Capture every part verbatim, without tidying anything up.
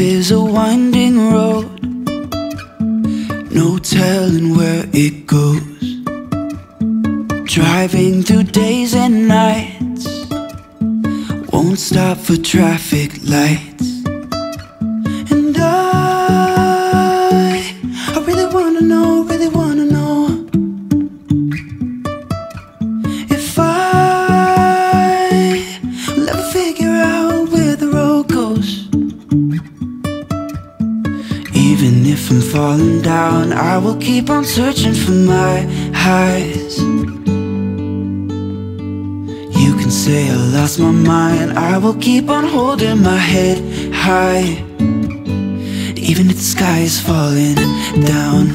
is a winding road, no telling where it goes. Driving through days and nights, won't stop for traffic lights. And I, I really wanna know, really wanna know if I will ever figure out where the road goes. Even if I'm falling down, I will keep on searching for my highs. You can say I lost my mind, I will keep on holding my head high, even if the sky is falling down.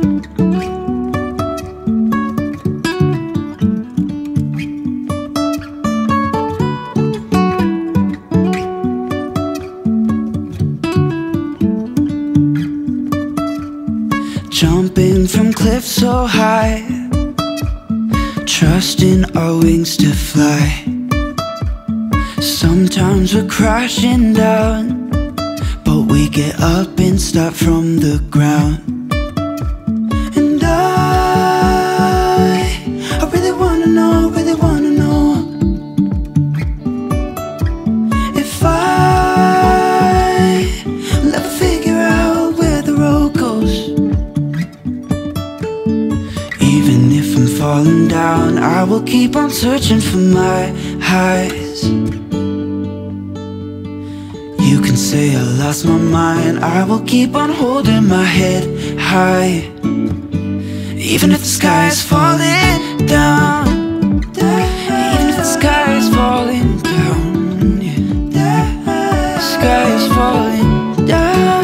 Jumping from cliffs so high, trusting our wings to fly. Sometimes we're crashing down, but we get up and start from the ground. And I, I really wanna know, really wanna know if I will ever figure out where the road goes. Even if I'm falling down, I will keep on searching for my highs. You can say I lost my mind, I will keep on holding my head high, even if the sky is falling down. Even if the sky is falling down, yeah. The sky is falling down.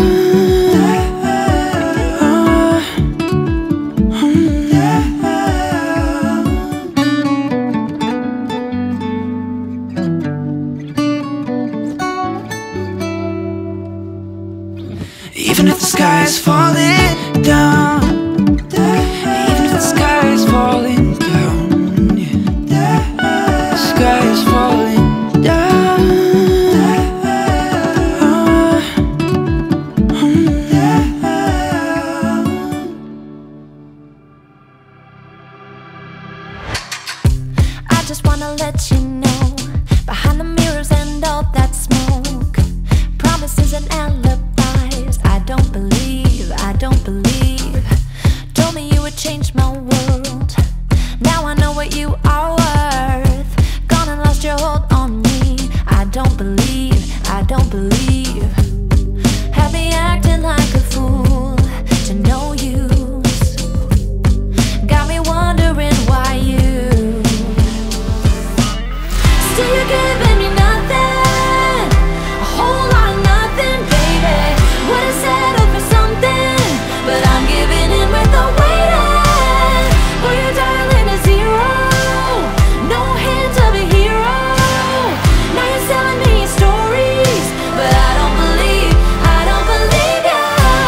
Even if the sky is falling down, even if the sky is falling down, yeah. The sky is falling down. I just wanna let you know, behind the mirrors and all that smoke, promises and alibis, I don't believe, I don't believe. Told me you would change my world, now I know what you are worth. Gone and lost your hold on me, I don't believe, I don't believe. Had me acting like a fool, to no use. Got me wondering why you still you're giving me nothing, a whole lot of nothing, baby. Would've settled for something, but I'm giving in with the waiting. Boy, you're dialing a zero, no hint of a hero. Now you're selling me your stories, but I don't believe, I don't believe you.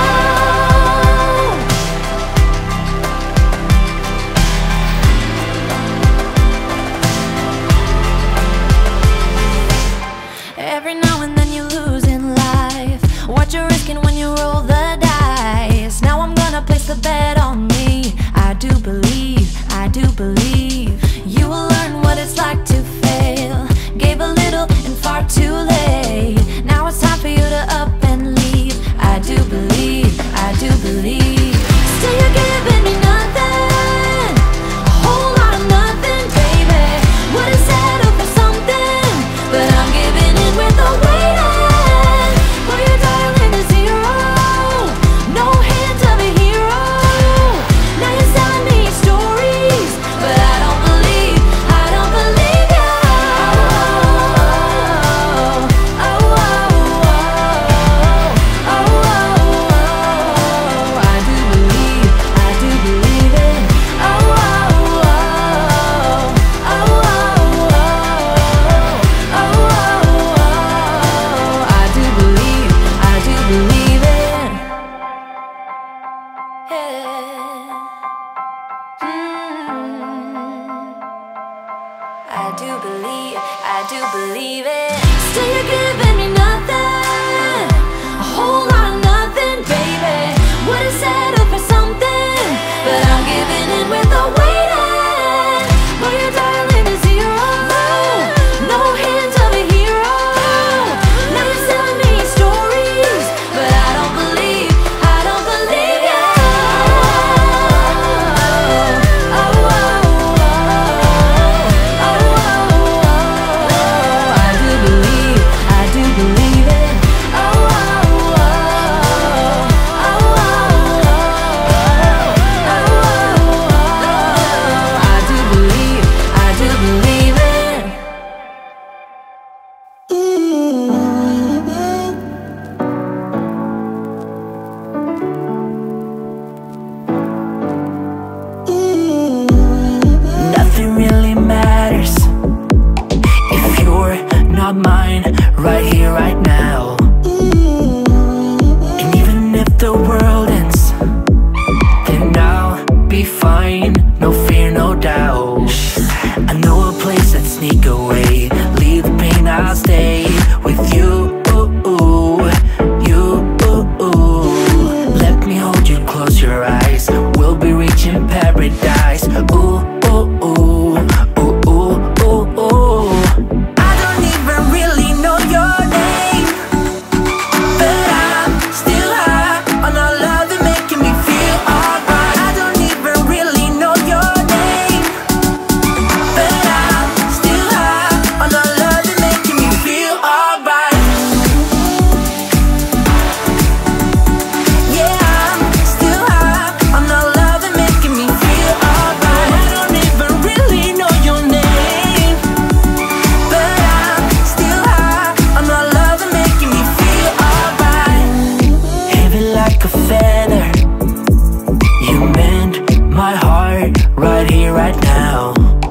Every now and then you lose in life, what you're risking when you roll the dice. Now I'm gonna place the bet on me, I do believe, I do believe. You will learn what it's like to fail, gave a little and far too late. Now it's time for you to up and leave, I do believe, I do believe. Still you're giving me nothing, a whole lot of nothing, baby. Would've settled for something, but I'm giving in with the waiting. Boy, you're dialing a zero, no hint of a hero. Now you're selling me your stories, but I don't believe, I don't believe you. Oh, oh, oh, oh, oh, oh, I do believe, I do believe it. Oh, oh, oh, oh, oh, oh, oh, I do believe, I do believe it. Yeah. Mm. I do believe, I do believe it. Still you're giving me nothing, a whole right here, right now. And even if the world ends, then I'll be fine. No fear, no doubt. I know a place that sneak away. Leave the pain, I'll stay with you. You, let me hold you, close your eyes. We'll be reaching paradise. Ooh, ooh, ooh, ooh, ooh, ooh, ooh. I don't even really know your name, but I'm still high on all love and making me feel alright. I don't even really know your name, but I'm still high on all love and making me feel alright. Yeah, I'm still high on all love and making me feel alright. I don't even really know your name, but I'm still high on all love and making me feel alright. Heavy like a feather, you mend my heart right here, right now.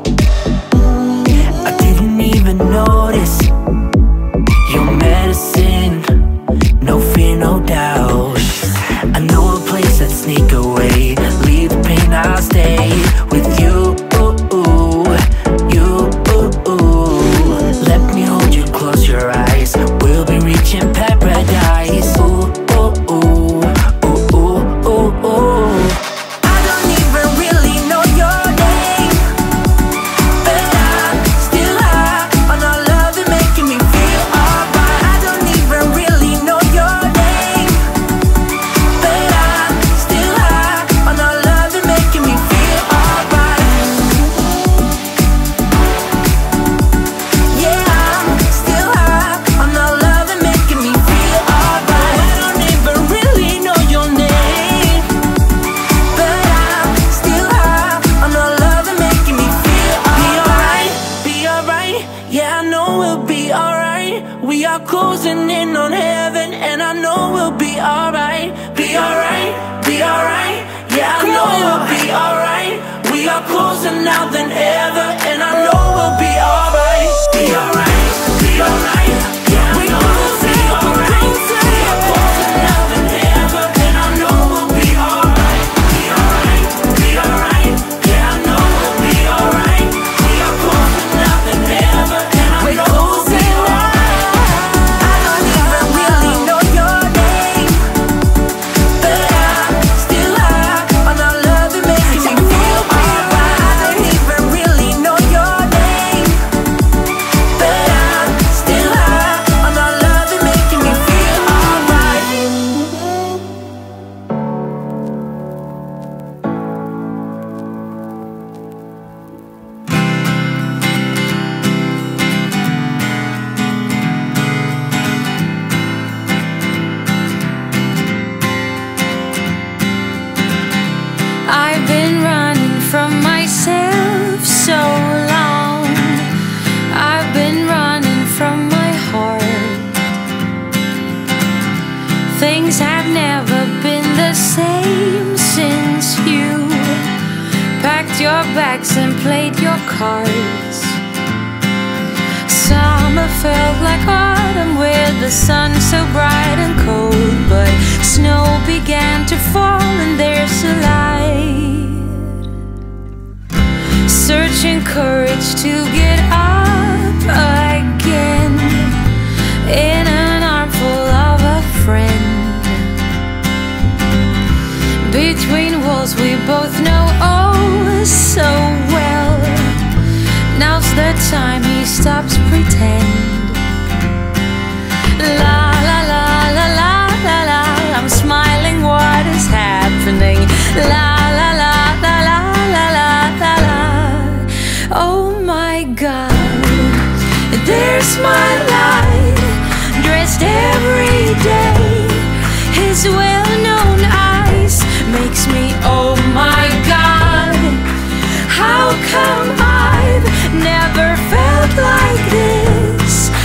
I didn't even notice your medicine. No fear, no doubt. I know a place that sneak away. Leave the pain, I'll stay with you. You, let me hold you, close your eyes. We'll be reaching paradise. Ooh, ooh, ooh, ooh, ooh, ooh, ooh. I don't even really know your name, but I'm still high on all love and making me feel alright. I don't even really know your name, but I'm still high on all love and making me feel alright. Yeah, I'm still high on all love and making me feel alright. I don't even really know your name, but I'm still high on all love and making me feel alright. Be alright, yeah, I know we'll be alright. We are closing in on heaven, and I know we'll be alright. Be alright, be alright, yeah, I know we'll be alright. We are closer now than ever, and I know we'll be alright. Be alright, be alright, yeah, I know we'll be alright. We are closer now than ever, and I know we'll be alright. Be alright, be alright, yeah, I know we'll be alright. We are closer now than ever, and I know we'll be alright. I don't even really know your name, but I'm still high on all love and making me feel alright. I don't even really know your name, but I'm still high on all love and making me feel alright. I've been running from myself so long. I've been running from my heart. Things have never been the same since you packed your bags and played your cards. Summer felt like autumn with the sun so bright and cold, but snow began to fall and there's a light. Searching courage to get up again in an armful of a friend. Between walls we both know oh so well. Now's the time he stops pretend. La la la la la la la, I'm smiling, what is happening? La la la la la la la la la. Oh my God, there's my light, dressed every day. His well-known eyes makes me, oh my God, how come I've never felt like this?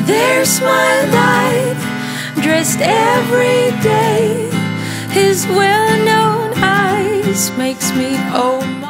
There's my light, dressed every day. His well-known eyes makes me own